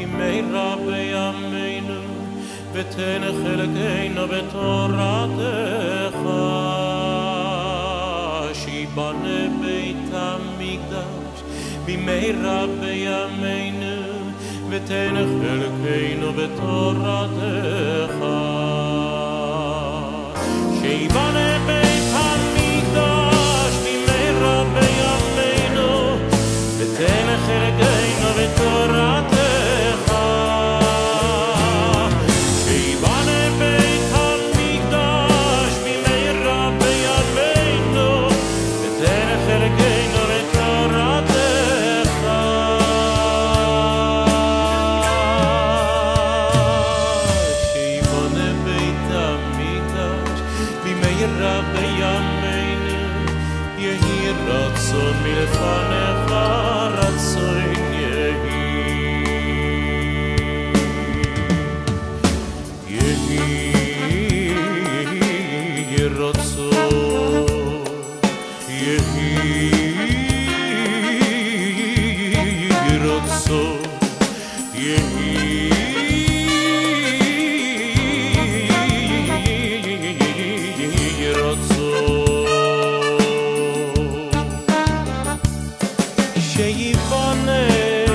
במהרה בימינו, ותן חלקנו בתורתך. שיבנה בית המקדש במהרה בימינו, ותן חלקנו בתורתך. שיבנה בית המקדש במהרה בימינו, ותן חלקנו בתורתך. שיבנה בית המקדש במהרה בימינו, ותן חלקנו בתורתך. שיבנה בית המקדש במהרה בימינו, יהי רצון מלפניך, רצון יהי רצון, יהי רצון, יהי רצון. שיבנה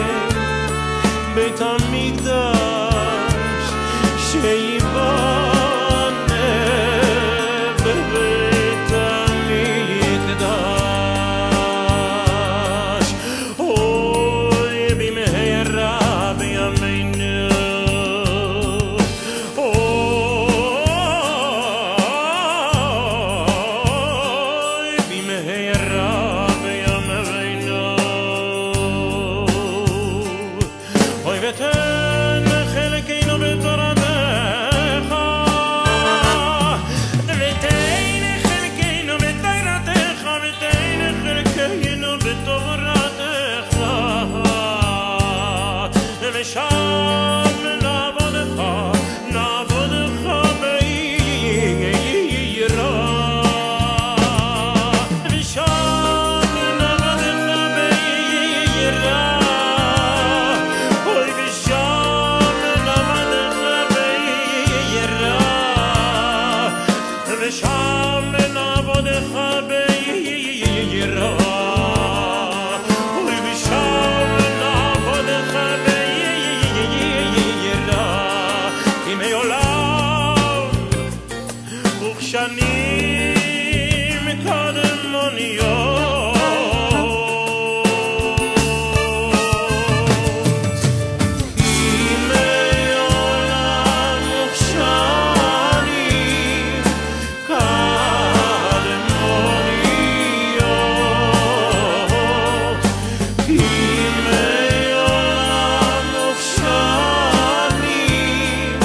בית המקדש, שיבנה בבית המקדש. אוי במהרה בימינו, אוי במהרה בימינו. אוי ותן חלקנו בתורתך, ותן חלקנו בתורתך, ותן חלקנו בתורתך. ושם נעבודך, נעבודך ביראה. ושם נעבודך ביראה. אוי ושם נעבודך ביראה. ושם נעבודך ביראה. אוי ושם נעבודך ביראה. ימי עולם וכשנים קדמוניות, ימי עולם וכשנים קדמוניות, ימי עולם וכשנים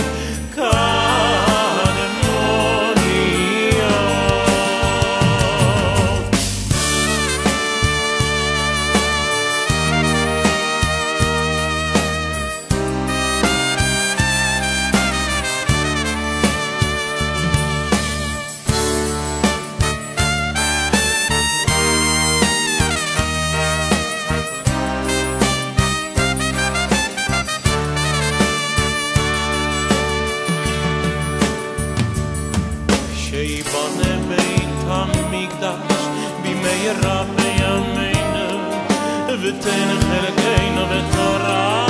קדמוניות. שיבנה בית המקדש במהרה בימינו, ותן חלקנו בתורה.